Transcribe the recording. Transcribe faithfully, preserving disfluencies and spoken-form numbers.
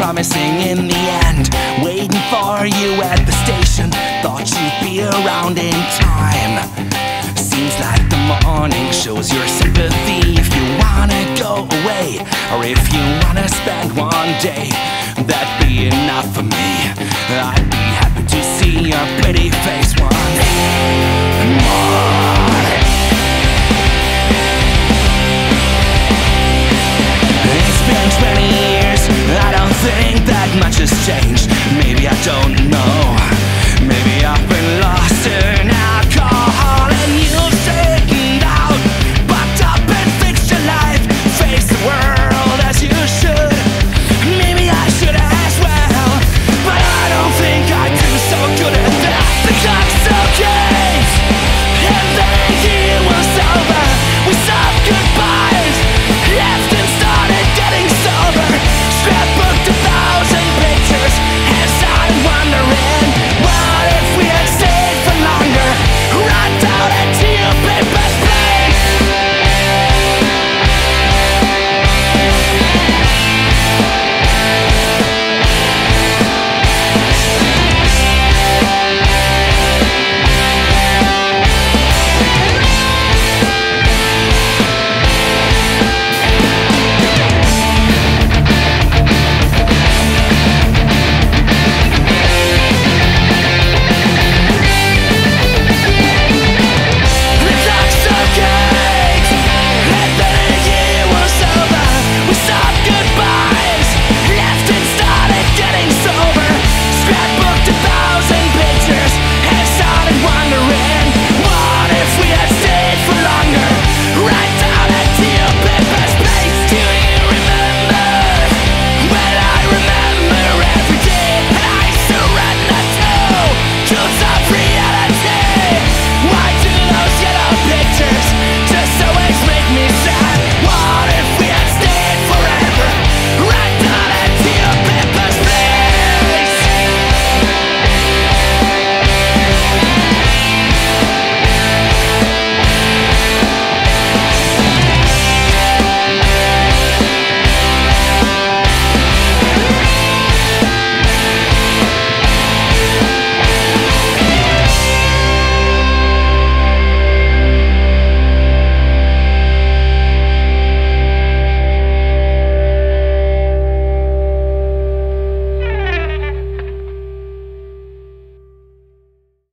promising in the end. Waiting for you at the station, thought you'd be around in time. Seems like the morning shows your sympathy. If you wanna go away, or if you wanna spend one day, that'd be enough for me. I'd be happy to see your pretty face one more. It's been twenty years, I don't think that much has changed.